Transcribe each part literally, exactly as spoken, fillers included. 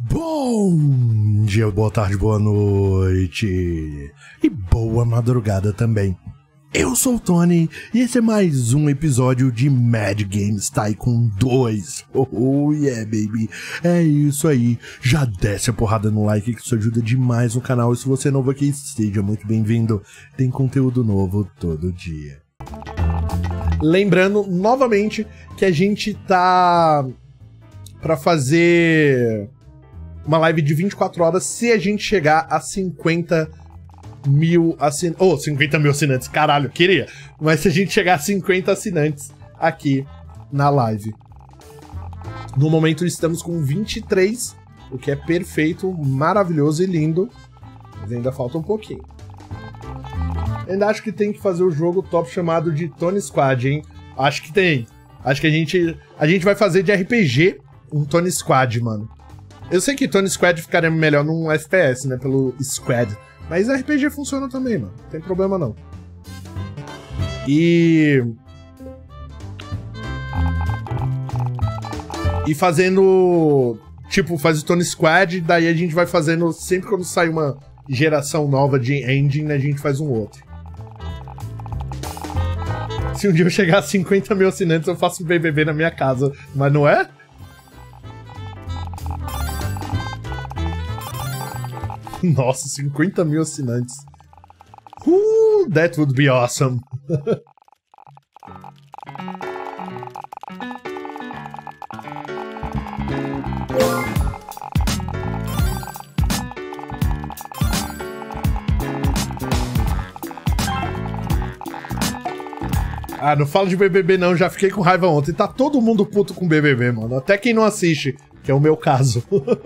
Bom dia, boa tarde, boa noite e boa madrugada também. Eu sou o Tony e esse é mais um episódio de Mad Games Tycoon dois. Oh yeah, baby. É isso aí. Já desce a porrada no like que isso ajuda demais no canal. E se você é novo aqui, seja muito bem-vindo. Tem conteúdo novo todo dia. Lembrando novamente que a gente tá pra fazer uma live de vinte e quatro horas se a gente chegar a cinquenta mil assinantes. Oh, cinquenta mil assinantes, caralho, queria. Mas se a gente chegar a cinquenta assinantes aqui na live. No momento estamos com vinte e três, o que é perfeito, maravilhoso e lindo. Mas ainda falta um pouquinho. Ainda acho que tem que fazer o jogo top chamado de Tony Squad, hein? Acho que tem. Acho que a gente, a gente vai fazer de R P G um Tony Squad, mano. Eu sei que Tony Squad ficaria melhor num F P S, né? Pelo Squad. Mas R P G funciona também, mano. Não tem problema, não. E... E fazendo... Tipo, faz o Tony Squad, daí a gente vai fazendo... Sempre quando sai uma geração nova de engine, a gente faz um outro. Se um dia eu chegar a cinquenta mil assinantes, eu faço um B B B na minha casa. Mas não é? Nossa, cinquenta mil assinantes. Uh, that would be awesome. Ah, não falo de B B B não, já fiquei com raiva ontem. Tá todo mundo puto com B B B, mano. Até quem não assiste, que é o meu caso.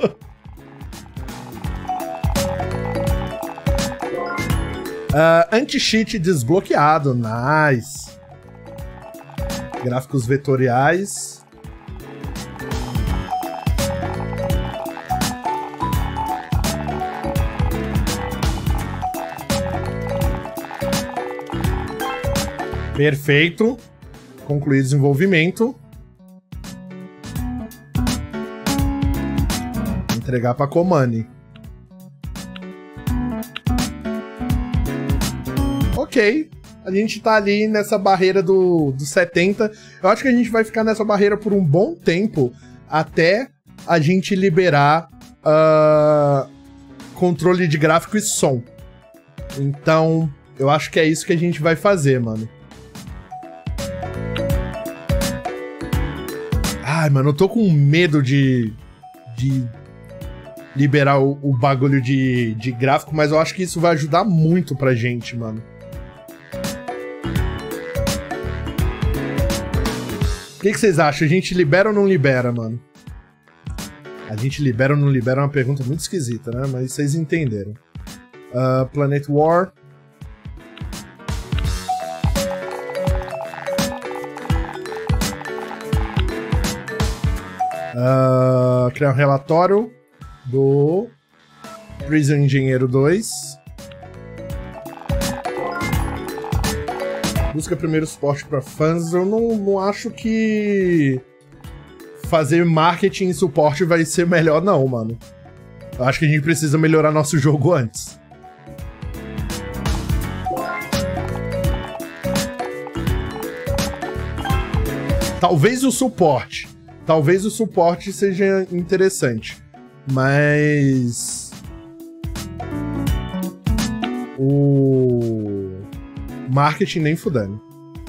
Uh, Anti-cheat desbloqueado, nice. Gráficos vetoriais. Perfeito. Concluir desenvolvimento. Entregar para Komani. Ok, a gente tá ali nessa barreira do, do setenta. Eu acho que a gente vai ficar nessa barreira por um bom tempo até a gente liberar uh, controle de gráfico e som. Então, eu acho que é isso que a gente vai fazer, mano. Ai, mano, eu tô com medo de, de liberar o, o bagulho de, de gráfico, mas eu acho que isso vai ajudar muito pra gente, mano. O que, que vocês acham? A gente libera ou não libera, mano? A gente libera ou não libera é uma pergunta muito esquisita, né? Mas vocês entenderam. Uh, Planet War. Uh, criar um relatório do Prison Engenheiro dois. Busca primeiro suporte para fãs. Eu não, não acho que fazer marketing e suporte vai ser melhor, não, mano. Eu acho que a gente precisa melhorar nosso jogo antes. Talvez o suporte. Talvez o suporte seja interessante. Mas... O... marketing nem fudendo.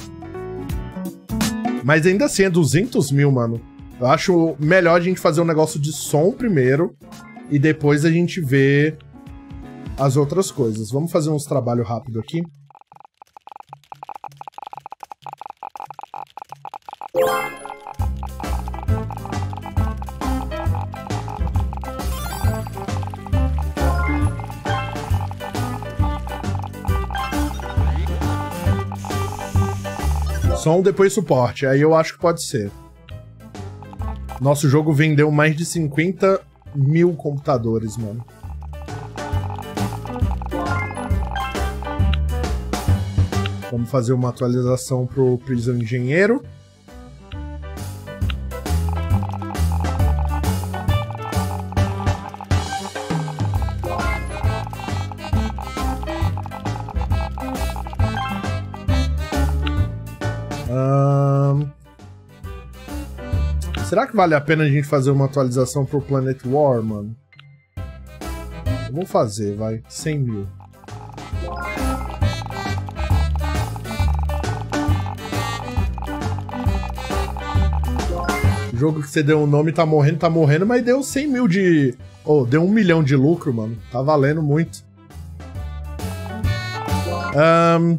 Mas ainda assim é duzentos mil, mano. Eu acho melhor a gente fazer um negócio de som primeiro e depois a gente vê as outras coisas. Vamos fazer uns trabalhos rápido aqui. Som, depois suporte. Aí eu acho que pode ser. Nosso jogo vendeu mais de cinquenta mil computadores, mano. Vamos fazer uma atualização pro Prison Engenheiro. Será que vale a pena a gente fazer uma atualização pro Planet War, mano? Vamos fazer, vai. cem mil. O jogo que você deu um nome tá morrendo, tá morrendo, mas deu cem mil de... Oh, deu um milhão de lucro, mano. Tá valendo muito. Um...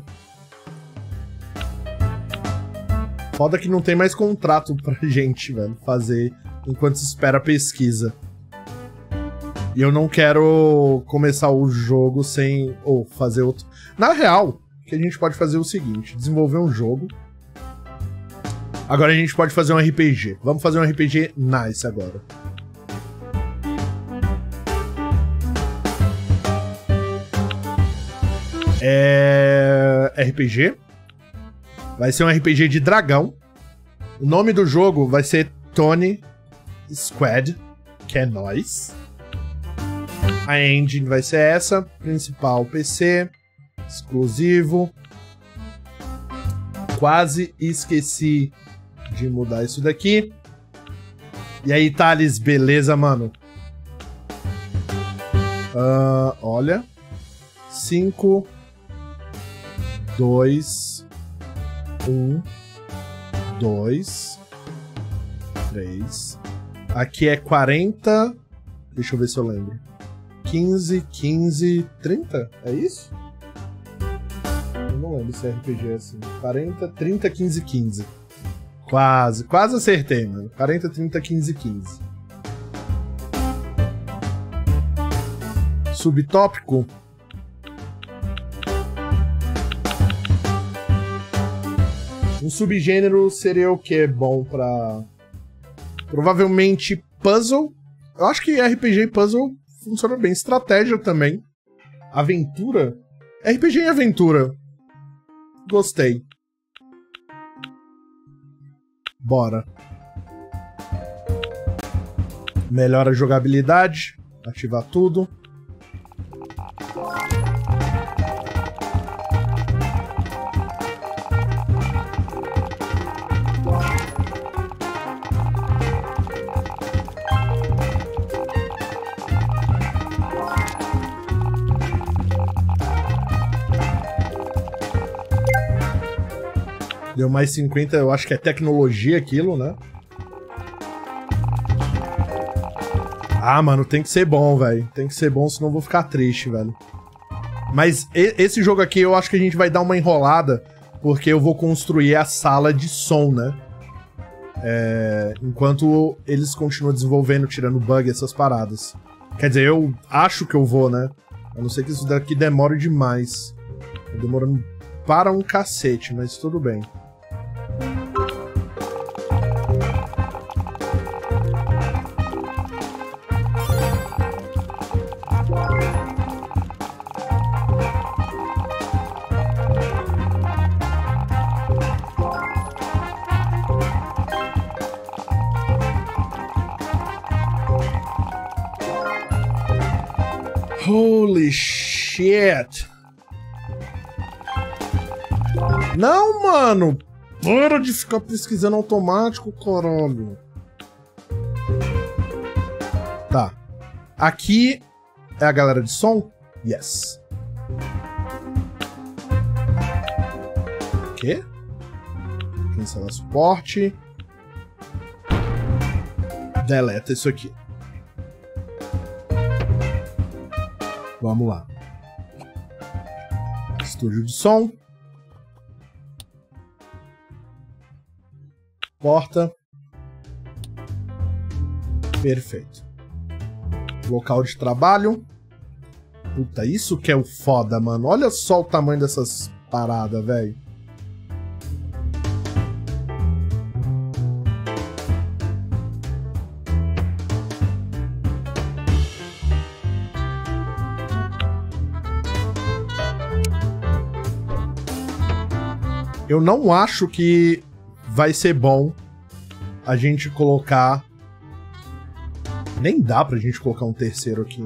Foda que não tem mais contrato pra gente, velho, fazer enquanto se espera a pesquisa. E eu não quero começar o jogo sem... Ou fazer outro... Na real, que a gente pode fazer o seguinte. Desenvolver um jogo. Agora a gente pode fazer um R P G. Vamos fazer um R P G nice agora. É... R P G. Vai ser um R P G de dragão. O nome do jogo vai ser Tony Squad, que é nóis. A engine vai ser essa. Principal P C. Exclusivo. Quase esqueci de mudar isso daqui. E aí, Thales, beleza, mano? Uh, olha. cinco, dois, um, dois, três. Aqui é quarenta. Deixa eu ver se eu lembro. quinze, quinze, trinta? É isso? Eu não lembro se é R P G assim. quarenta, trinta, quinze, quinze. Quase, quase acertei, mano. quarenta, trinta, quinze, quinze. Subtópico. Um subgênero seria o que bom pra... Provavelmente puzzle. Eu acho que R P G e puzzle funciona bem. Estratégia também. Aventura. R P G e aventura. Gostei. Bora. Melhora a jogabilidade. Ativar tudo. Deu mais cinquenta, eu acho que é tecnologia aquilo, né? Ah, mano, tem que ser bom, velho. Tem que ser bom, senão eu vou ficar triste, velho. Mas esse jogo aqui eu acho que a gente vai dar uma enrolada, porque eu vou construir a sala de som, né? É, enquanto eles continuam desenvolvendo, tirando bug, essas paradas. Quer dizer, eu acho que eu vou, né? A não ser que isso daqui demore demais. Tá demorando para um cacete, mas tudo bem. Holy shit! Não, mano! Para de ficar pesquisando automático, caralho! Tá. Aqui é a galera de som? Yes. O quê? Cancelar suporte. Deleta isso aqui. Vamos lá. Estúdio de som. Porta. Perfeito. Local de trabalho. Puta, isso que é o foda, mano. Olha só o tamanho dessas paradas, velho. Eu não acho que vai ser bom a gente colocar... Nem dá pra gente colocar um terceiro aqui.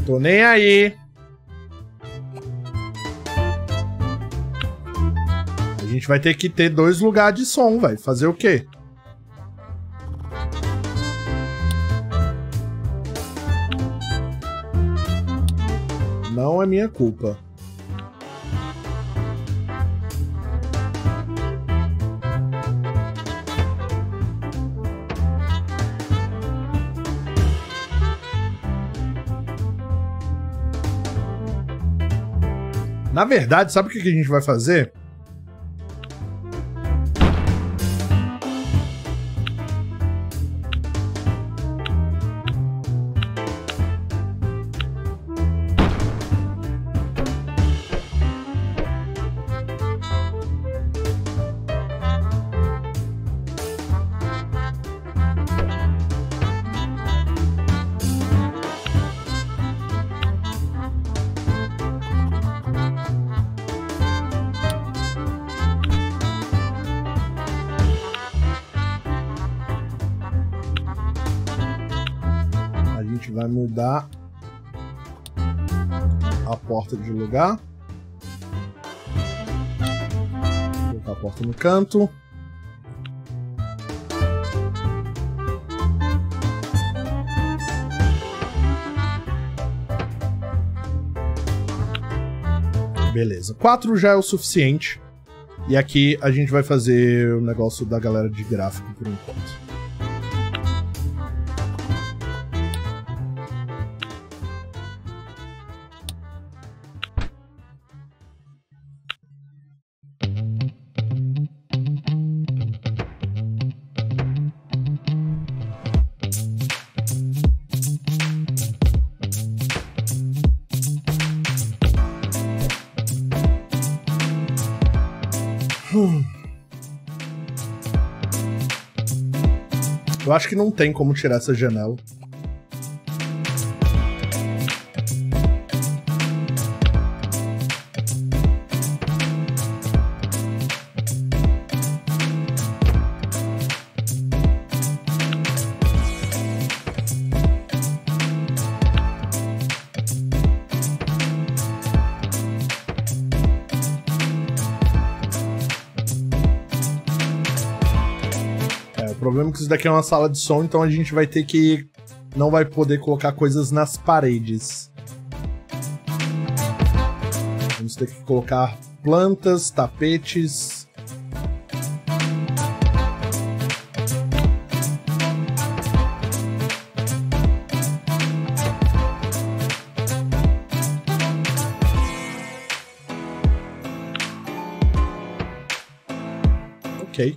Tô nem aí. A gente vai ter que ter dois lugares de som, velho. Fazer o quê? Não é minha culpa. Na verdade, sabe o que a gente vai fazer? Vai mudar a porta de lugar. Vou colocar a porta no canto. Beleza. Quatro já é o suficiente. E aqui a gente vai fazer o negócio da galera de gráfico por enquanto. Eu acho que não tem como tirar essa janela. O problema é que isso daqui é uma sala de som, então a gente vai ter que... não vai poder colocar coisas nas paredes. Vamos ter que colocar plantas, tapetes... Ok.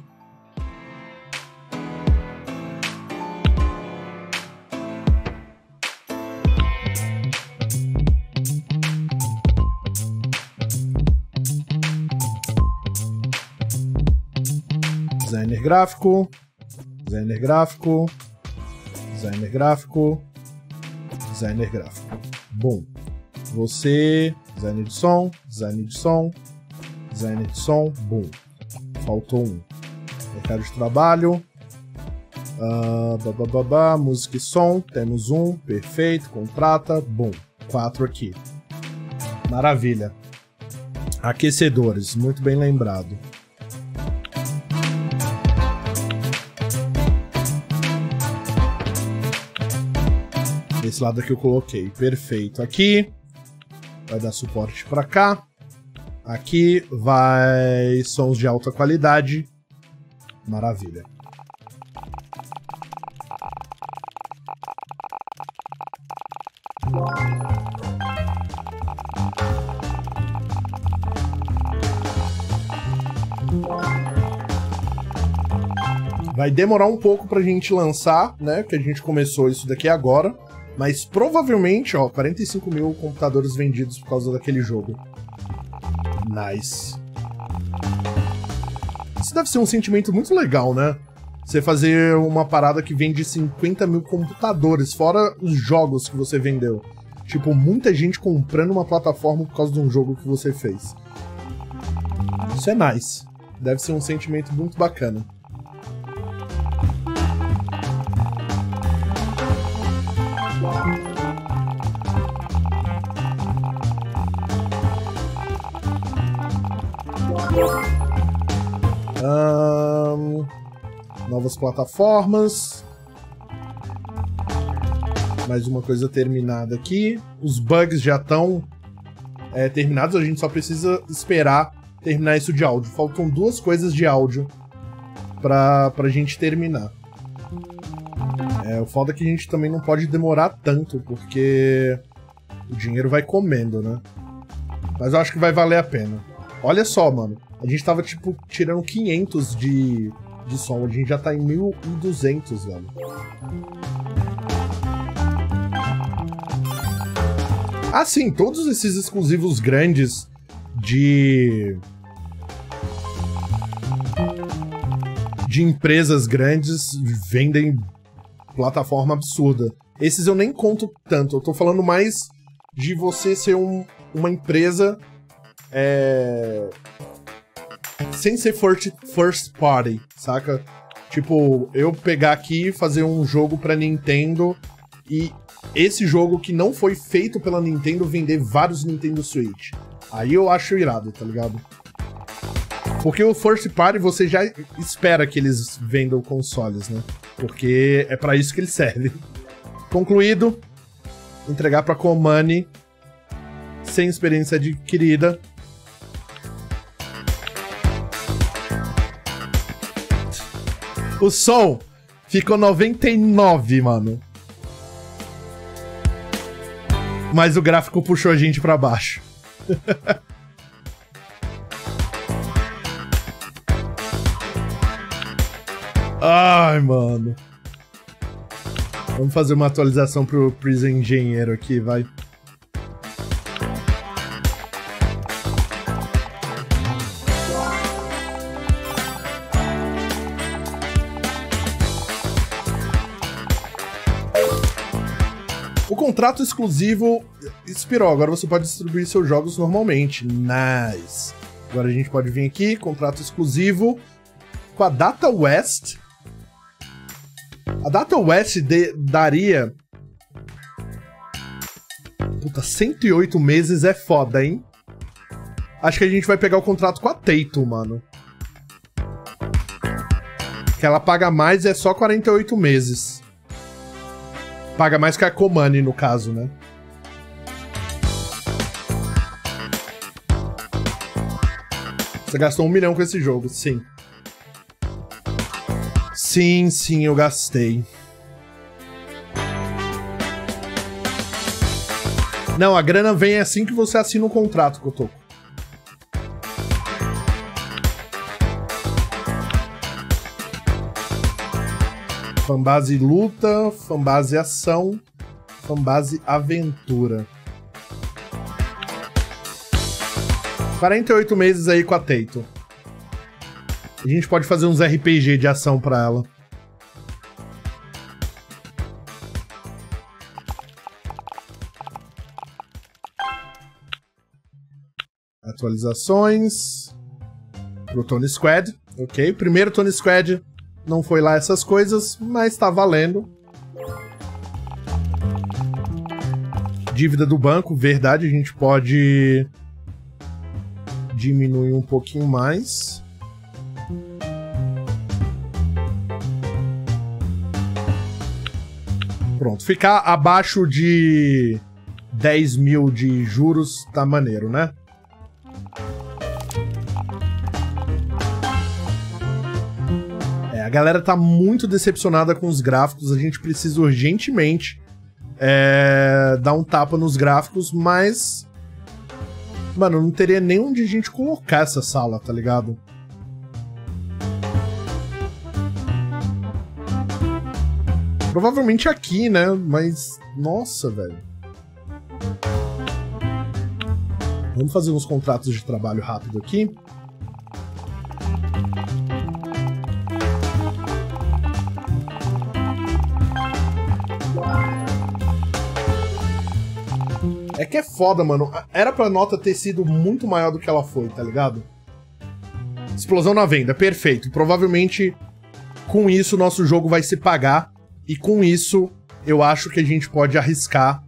Designer gráfico, designer gráfico, designer gráfico, designer gráfico. Bom, você, designer de som, designer de som, designer de som, bom. Faltou um. Mercado de trabalho, uh, bababá, música e som, temos um, perfeito, contrata, bom. Quatro aqui. Maravilha. Aquecedores, muito bem lembrado. Esse lado aqui eu coloquei, perfeito. Aqui vai dar suporte para cá. Aqui vai sons de alta qualidade. Maravilha. Vai demorar um pouco pra gente lançar, né? Que a gente começou isso daqui agora. Mas provavelmente, ó, quarenta e cinco mil computadores vendidos por causa daquele jogo. Nice. Isso deve ser um sentimento muito legal, né? Você fazer uma parada que vende cinquenta mil computadores, fora os jogos que você vendeu. Tipo, muita gente comprando uma plataforma por causa de um jogo que você fez. Isso é nice. Deve ser um sentimento muito bacana. Novas plataformas. Mais uma coisa terminada aqui. Os bugs já estão é, terminados, a gente só precisa esperar terminar isso de áudio. Faltam duas coisas de áudio pra, pra gente terminar. É, o foda é que a gente também não pode demorar tanto, porque o dinheiro vai comendo, né? Mas eu acho que vai valer a pena. Olha só, mano. A gente tava, tipo, tirando quinhentos de, de som. A gente já tá em mil e duzentos, velho. Ah, sim. Todos esses exclusivos grandes de... de empresas grandes vendem plataforma absurda. Esses eu nem conto tanto. Eu tô falando mais de você ser um, uma empresa... É... sem ser first, first party, saca? Tipo, eu pegar aqui e fazer um jogo pra Nintendo e esse jogo que não foi feito pela Nintendo vender vários Nintendo Switch. Aí eu acho irado, tá ligado? Porque o first party você já espera que eles vendam consoles, né? Porque é pra isso que ele serve. Concluído. Entregar pra Konami sem experiência adquirida. O som ficou noventa e nove, mano. Mas o gráfico puxou a gente pra baixo. Ai, mano. Vamos fazer uma atualização pro Prison Engenheiro aqui, vai. O contrato exclusivo expirou, agora você pode distribuir seus jogos normalmente. Nice. Agora a gente pode vir aqui, contrato exclusivo com a Data West. A Data West de, daria... Puta, cento e oito meses é foda, hein? Acho que a gente vai pegar o contrato com a Taito, mano. Que ela paga mais é só quarenta e oito meses. Paga mais que a Konami, no caso, né? Você gastou um milhão com esse jogo, sim. Sim, sim, eu gastei. Não, a grana vem assim que você assina o contrato, Kotoko. Fanbase luta, fanbase ação, fanbase aventura. quarenta e oito meses aí com a Taito. A gente pode fazer uns R P G de ação pra ela. Atualizações. Pro Tony Squad. Ok, primeiro Tony Squad. Não foi lá essas coisas, mas tá valendo. Dívida do banco, verdade, a gente pode diminuir um pouquinho mais. Pronto, ficar abaixo de dez mil de juros tá maneiro, né? A galera tá muito decepcionada com os gráficos, a gente precisa urgentemente é, dar um tapa nos gráficos, mas... Mano, não teria nem onde a gente colocar essa sala, tá ligado? Provavelmente aqui, né? Mas... Nossa, velho. Vamos fazer uns contratos de trabalho rápido aqui. É que é foda, mano. Era pra nota ter sido muito maior do que ela foi, tá ligado? Explosão na venda, perfeito. Provavelmente, com isso, nosso jogo vai se pagar. E com isso, eu acho que a gente pode arriscar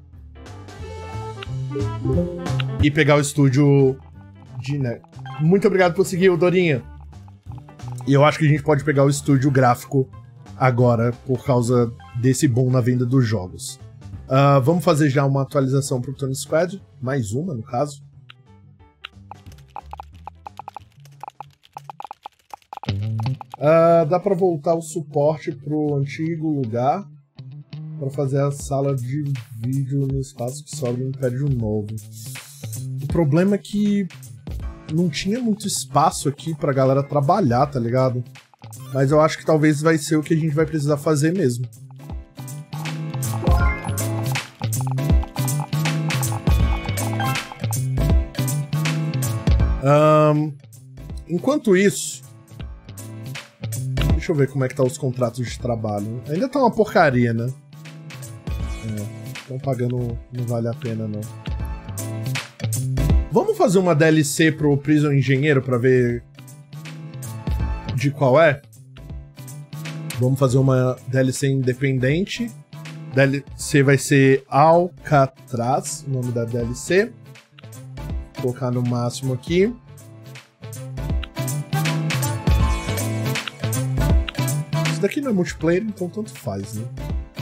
e pegar o estúdio de... Né? Muito obrigado por seguir, Dorinha. E eu acho que a gente pode pegar o estúdio gráfico agora por causa desse boom na venda dos jogos. Uh, vamos fazer já uma atualização pro Tony Squad, mais uma no caso. Uh, dá pra voltar o suporte pro antigo lugar para fazer a sala de vídeo no espaço que sobra no prédio novo. O problema é que não tinha muito espaço aqui pra galera trabalhar, tá ligado? Mas eu acho que talvez vai ser o que a gente vai precisar fazer mesmo. Um, enquanto isso, deixa eu ver como é que tá os contratos de trabalho. Ainda tá uma porcaria, né? Estão é, pagando, não vale a pena não. Vamos fazer uma D L C pro Prison Engenheiro pra ver de qual é? Vamos fazer uma D L C independente. D L C vai ser Alcatraz, o nome da D L C. Vou colocar no máximo aqui. Isso daqui não é multiplayer, então tanto faz, né?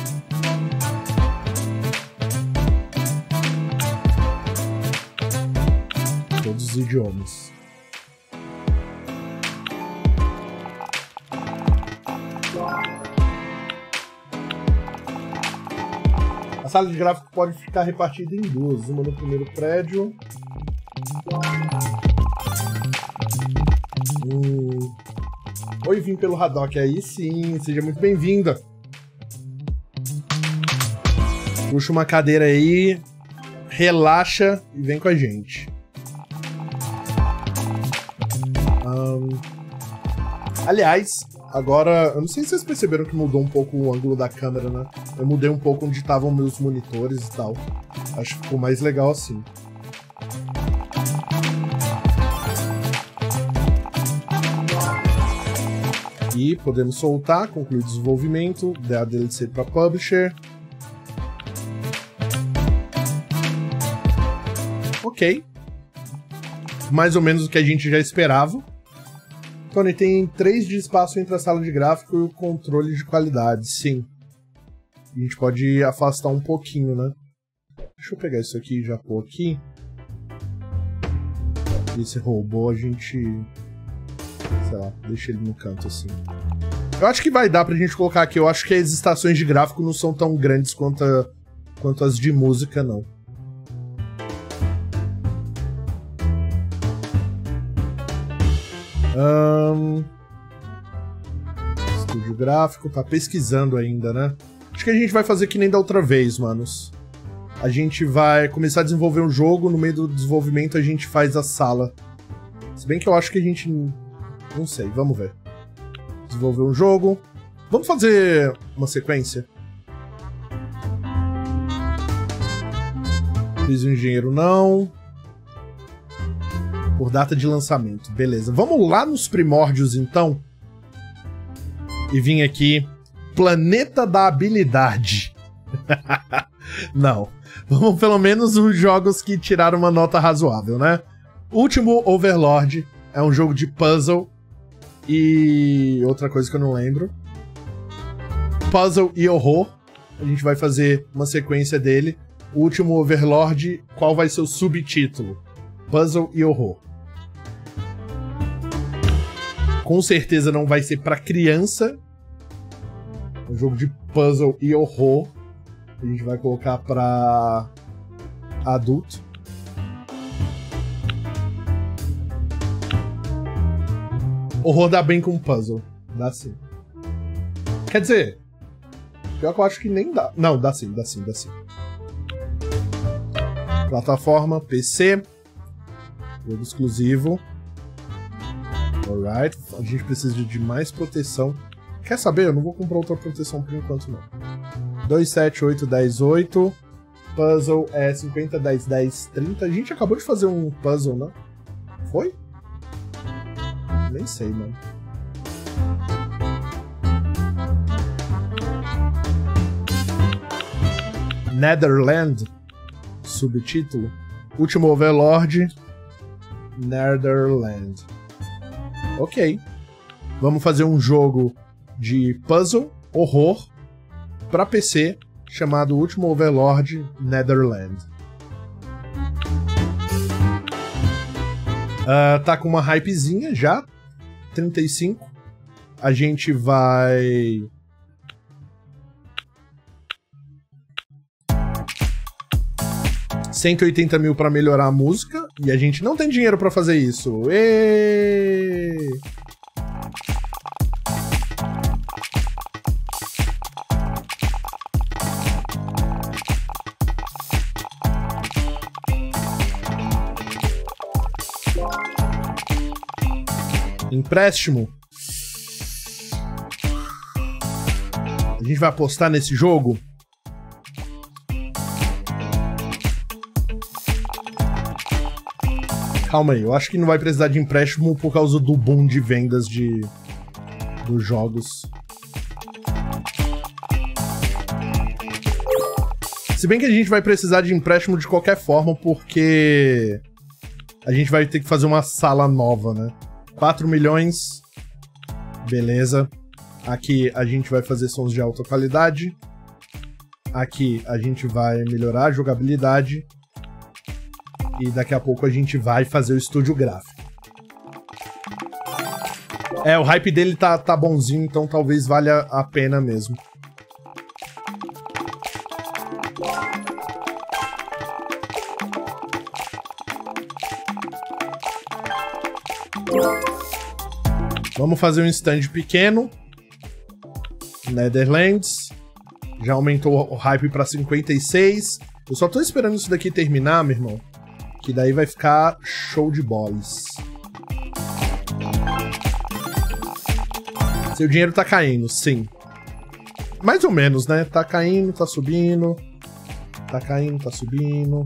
Todos os idiomas. A sala de gráfico pode ficar repartida em duas, uma no primeiro prédio. Hum. Oi, vim pelo Haddock aí, sim, seja muito bem-vinda. Puxa uma cadeira aí, relaxa e vem com a gente. Um, aliás, agora, eu não sei se vocês perceberam que mudou um pouco o ângulo da câmera, né? Eu mudei um pouco onde estavam meus monitores e tal. Acho que ficou mais legal assim. E podemos soltar, concluir o desenvolvimento, dar a D L C para Publisher. Ok. Mais ou menos o que a gente já esperava. Tony, tem três de espaço entre a sala de gráfico e o controle de qualidade, sim. A gente pode afastar um pouquinho, né? Deixa eu pegar isso aqui e já pôr aqui. Esse robô a gente... sei lá, deixa ele no canto assim. Eu acho que vai dar pra gente colocar aqui. Eu acho que as estações de gráfico não são tão grandes quanto, a, quanto as de música, não. Um... Estúdio gráfico, tá pesquisando ainda, né? Acho que a gente vai fazer que nem da outra vez, manos. A gente vai começar a desenvolver um jogo, no meio do desenvolvimento a gente faz a sala. Se bem que eu acho que a gente... não sei, vamos ver. Desenvolver um jogo. Vamos fazer uma sequência? Fiz o engenheiro não. Por data de lançamento. Beleza. Vamos lá nos primórdios, então. E vim aqui. Planeta da Habilidade. Não. Vamos pelo menos os jogos que tiraram uma nota razoável, né? Último Overlord é um jogo de puzzle. E outra coisa que eu não lembro. Puzzle e horror. A gente vai fazer uma sequência dele. O último Overlord, qual vai ser o subtítulo? Puzzle e horror. Com certeza não vai ser pra criança. Um jogo de puzzle e horror. A gente vai colocar pra adulto. Horror dá bem com puzzle. Dá sim. Quer dizer, pior que eu acho que nem dá. Não, dá sim, dá sim, dá sim. Plataforma, P C. Jogo exclusivo. Alright. A gente precisa de mais proteção. Quer saber? Eu não vou comprar outra proteção por enquanto, não. dois, sete, oito, dez, oito. Puzzle é cinquenta, dez, dez, trinta. A gente acabou de fazer um puzzle, né? Foi? Nem sei, mano. Netherland. Subtítulo. Último Overlord. Netherland. Ok. Vamos fazer um jogo de puzzle horror para P C chamado Último Overlord Netherland. Uh, tá com uma hypezinha já, trinta e cinco. A gente vai... cento e oitenta mil para melhorar a música, e a gente não tem dinheiro para fazer isso. Êêêê! Empréstimo. A gente vai apostar nesse jogo? Calma aí, eu acho que não vai precisar de empréstimo por causa do boom de vendas de dos jogos. Se bem que a gente vai precisar de empréstimo de qualquer forma, porque a gente vai ter que fazer uma sala nova, né? quatro milhões. Beleza. Aqui a gente vai fazer sons de alta qualidade. Aqui a gente vai melhorar a jogabilidade. E daqui a pouco a gente vai fazer o estúdio gráfico. É, o hype dele tá, tá bonzinho, então talvez valha a pena mesmo. Vamos fazer um stand pequeno. Netherlands. Já aumentou o hype pra cinquenta e seis. Eu só tô esperando isso daqui terminar, meu irmão. Que daí vai ficar show de bolas. Seu dinheiro tá caindo, sim. Mais ou menos, né? Tá caindo, tá subindo. Tá caindo, tá subindo.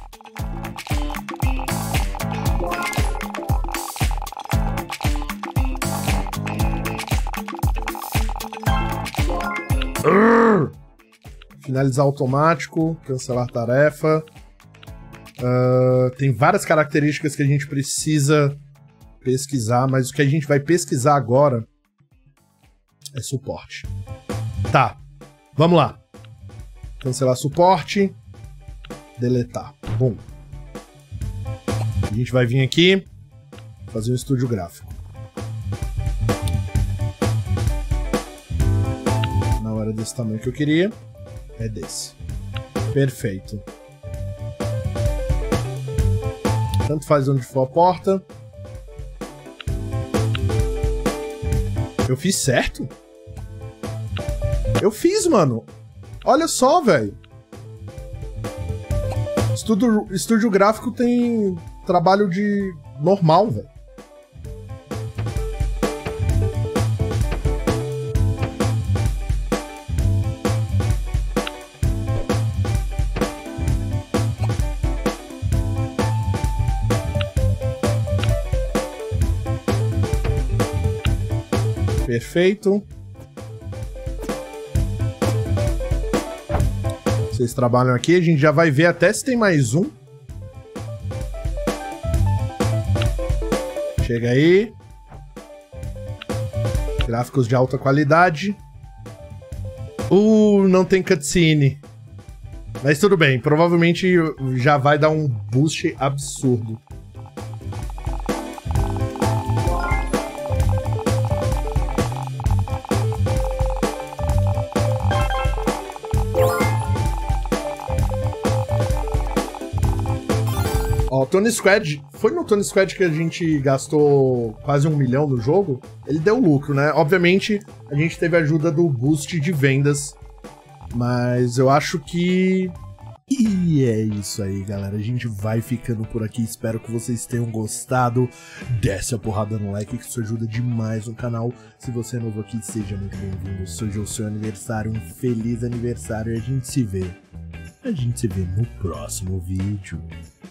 Urgh! Finalizar automático, cancelar tarefa. Uh, tem várias características que a gente precisa pesquisar, mas o que a gente vai pesquisar agora é suporte. Tá, vamos lá. Cancelar suporte. Deletar. Bom. A gente vai vir aqui fazer um estúdio gráfico. Na hora desse tamanho que eu queria. É desse. Perfeito. Tanto faz onde for a porta. Eu fiz certo? Eu fiz, mano. Olha só, velho. Estúdio, estúdio gráfico tem trabalho de normal, velho. Perfeito. Vocês trabalham aqui, a gente já vai ver até se tem mais um. Chega aí. Gráficos de alta qualidade. Uh, não tem cutscene. Mas tudo bem, provavelmente já vai dar um boost absurdo. Ó, Tony Squad, foi no Tony Squad que a gente gastou quase um milhão no jogo? Ele deu lucro, né? Obviamente, a gente teve a ajuda do boost de vendas, mas eu acho que... E é isso aí, galera. A gente vai ficando por aqui. Espero que vocês tenham gostado. Desce a porrada no like, que isso ajuda demais no canal. Se você é novo aqui, seja muito bem-vindo. Hoje é o seu aniversário. Um feliz aniversário. E a gente se vê. A gente se vê no próximo vídeo.